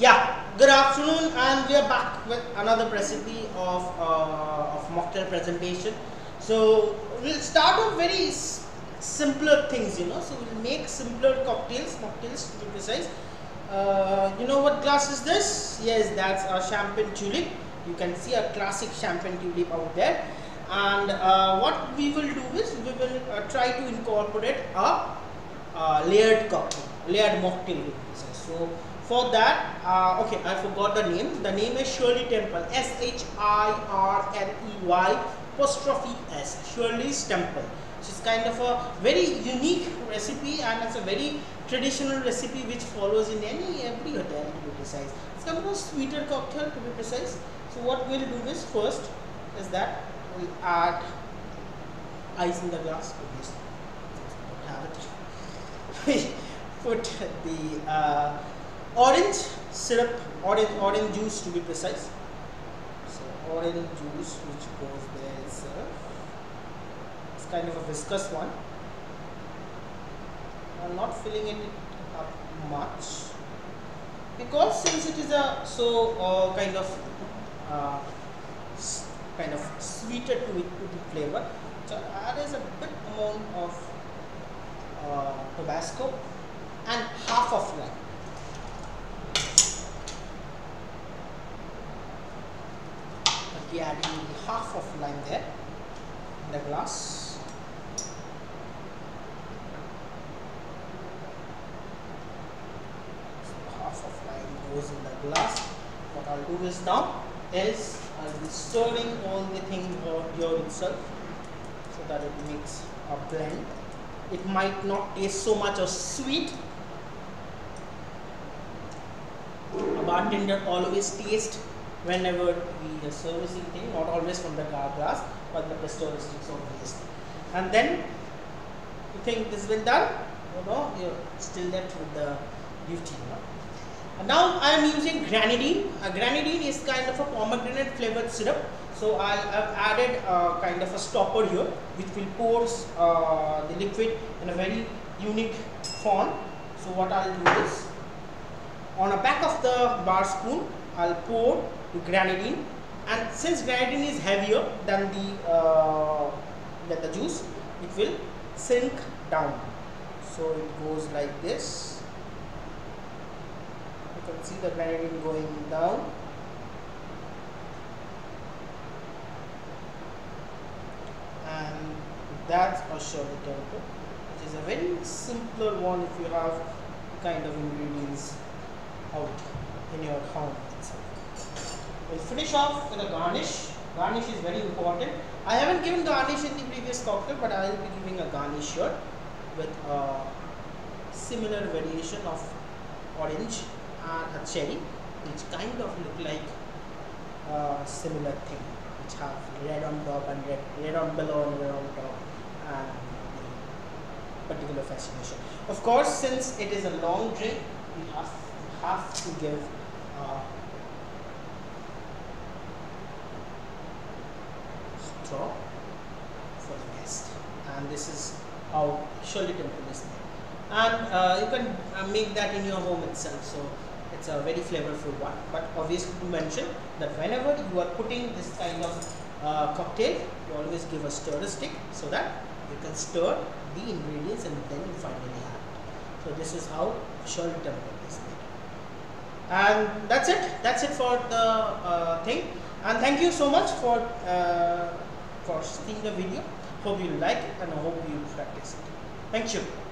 Yeah, good afternoon, and we are back with another recipe of mocktail presentation. So we'll start with very simpler things, So we'll make simpler mocktails to be precise. You know what glass is this? Yes, that's a champagne tulip. You can see a classic champagne tulip out there. And what we will do is we will try to incorporate a layered cocktail, layered mocktail to be precise. So for that, okay, I forgot the name. The name is Shirley Temple. Shirley apostrophe S. Shirley's Temple. It's kind of a very unique recipe, and it's a very traditional recipe which follows in every hotel to be precise. It's kind of a sweeter cocktail to be precise. So what we'll do is first is that we'll add ice in the glass. Obviously, have it. Put the orange syrup, orange juice to be precise. So orange juice which goes there itself. It's kind of a viscous one. I'm not filling it up much because since it is a kind of sweeter to the flavor, so there is a bit amount of Tabasco and half of lime. I'll be adding half of lime there in the glass. So half of lime goes in the glass. What I'll do is now is I'll be stirring all the thing here itself so that it makes a blend. It might not taste so much of sweet. A bartender always tastes whenever we are servicing thing, not always from the glass, but the characteristics obviously. And then you think this is well done? You're still left with the duty. And now I am using grenadine. Grenadine is kind of a pomegranate flavored syrup. So I've added kind of a stopper here, which will pour the liquid in a very unique form. So what I'll do is, on the back of the bar spoon, I'll pour the grenadine, and since grenadine is heavier than the juice, it will sink down. So it goes like this. You can see the grenadine going down. And that's a Shirley Temple, which is a very simpler one if you have kind of ingredients out in your home itself. We'll finish off with a garnish. Garnish is very important. I haven't given garnish in the previous cocktail, but I will be giving a garnish here with a similar variation of orange and a cherry, which kind of look like a similar thing, which have red on top and red on below and red on top, and the particular fascination. Of course, since it is a long drink, we have to give straw for the guest, and this is how Shirley Temple is made. And you can make that in your home itself. So it's a very flavorful one. But obviously, to mention that whenever you are putting this kind of cocktail, you always give a stir stick so that you can stir the ingredients and then you finally have it. So this is how Shirley Temple is made. And that's it. That's it for the thing. And thank you so much for seeing the video. Hope you like it and I hope you practice it. Thank you.